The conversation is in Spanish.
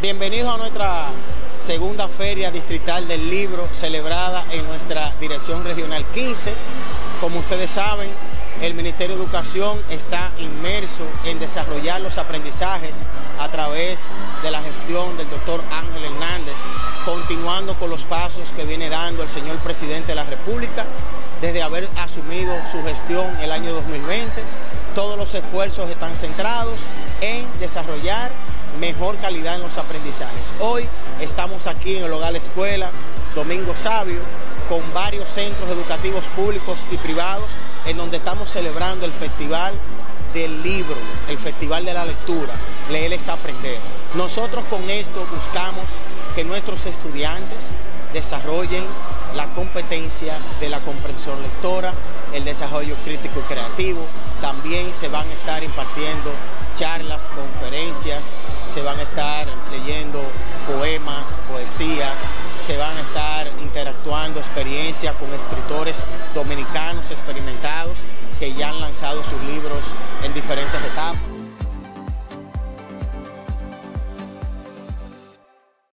Bienvenidos a nuestra segunda Feria Distrital del Libro, celebrada en nuestra Dirección Regional 15. Como ustedes saben, el Ministerio de Educación está inmerso en desarrollar los aprendizajes a través de la gestión del doctor Ángel Hernández, continuando con los pasos que viene dando el señor Presidente de la República desde haber asumido su gestión el año 2020. Todos los esfuerzos están centrados en desarrollar mejor calidad en los aprendizajes. Hoy estamos aquí en el Hogar Escuela Domingo Sabio con varios centros educativos públicos y privados en donde estamos celebrando el Festival del Libro, el Festival de la Lectura. Leer es aprender. Nosotros con esto buscamos que nuestros estudiantes desarrollen la competencia de la comprensión lectora, el desarrollo crítico y creativo. También se van a estar impartiendo charlas, conferencias, se van a estar leyendo poemas, poesías, se van a estar interactuando experiencias con escritores dominicanos experimentados que ya han lanzado sus libros en diferentes etapas.